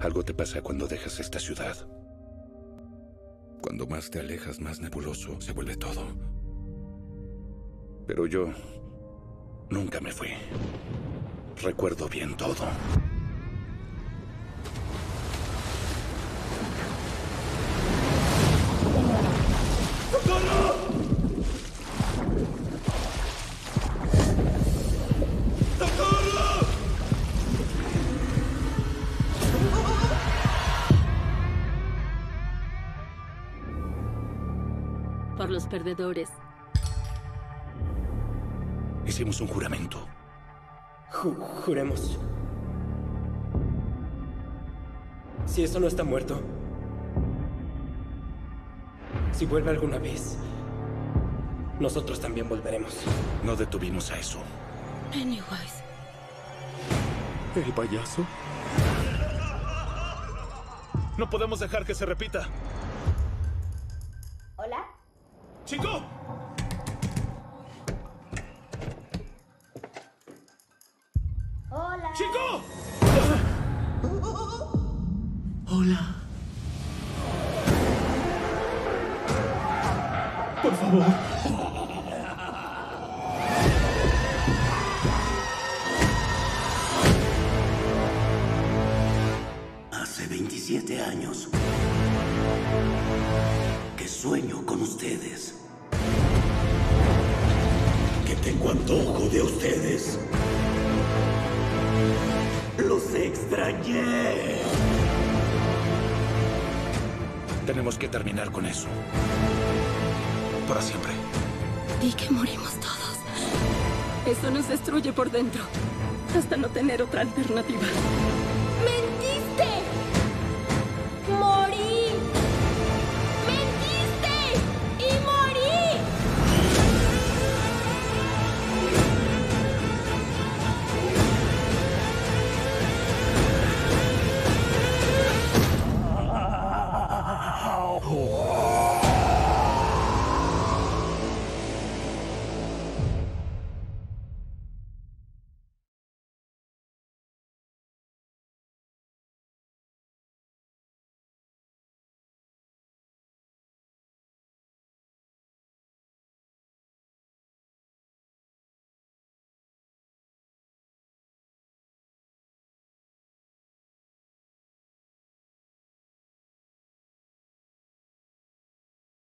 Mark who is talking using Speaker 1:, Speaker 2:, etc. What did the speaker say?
Speaker 1: Algo te pasa cuando dejas esta ciudad. Cuando más te alejas, más nebuloso se vuelve todo. Pero yo nunca me fui. Recuerdo bien todo. ¡Socorro! ¡Socorro!
Speaker 2: Por los perdedores.
Speaker 1: Hicimos un juramento.
Speaker 3: Juremos. Si eso no está muerto. Si vuelve alguna vez, nosotros también volveremos.
Speaker 1: No detuvimos a eso.
Speaker 2: Pennywise.
Speaker 4: ¿El payaso?
Speaker 5: No podemos dejar que se repita.
Speaker 6: ¿Hola?
Speaker 5: ¡Chico!
Speaker 6: Hola.
Speaker 5: ¡Chico!
Speaker 4: Hola. Por favor.
Speaker 7: Hace 27 años que sueño con ustedes. Que tengo antojo de ustedes. Los extrañé.
Speaker 1: Tenemos que terminar con eso. Para siempre.
Speaker 2: Di que morimos todos. Eso nos destruye por dentro. Hasta no tener otra alternativa.